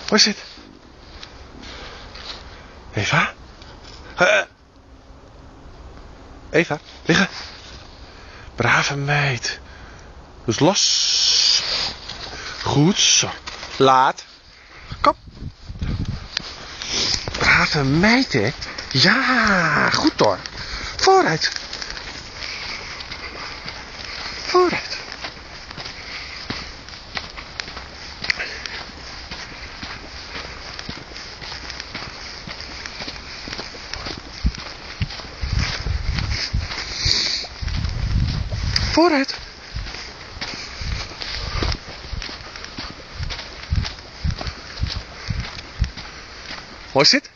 Waar zit? Eva? Eva, liggen. Brave meid. Dus los. Goed zo. Laat. Kom. Brave meid, hè? Ja, goed hoor. Vooruit. Vooruit. Vooruit. Mooi zit.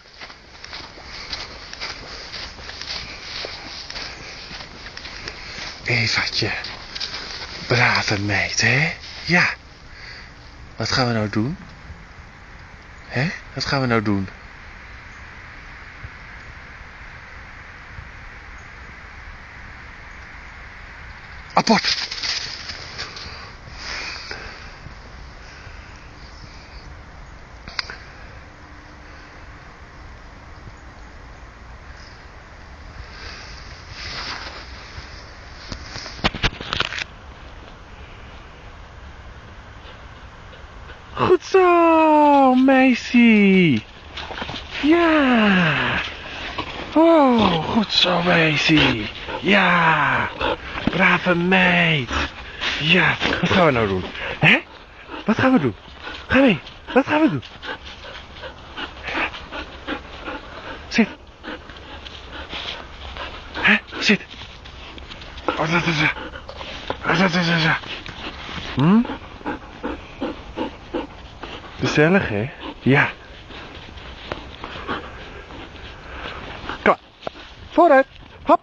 Evaatje. Brave meid, hè? Ja. Wat gaan we nou doen? Hè? Wat gaan we nou doen? Apport. Goed zo, meisje. Ja. Oh, goed zo, meisje. Ja. Brave meid. Ja, wat gaan we nou doen? Hè? Wat gaan we doen? Ga mee. Wat gaan we doen? Zit. Hè? Zit. Oh, dat is er. Oh, dat is er. Hm? Gezellig, hè? Ja. Kom. Vooruit. Hop.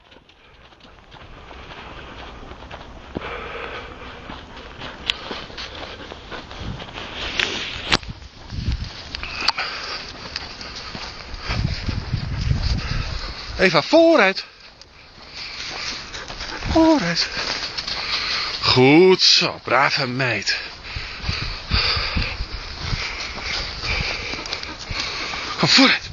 Eva, vooruit. Vooruit. Goed zo, brave meid. Kom vooruit.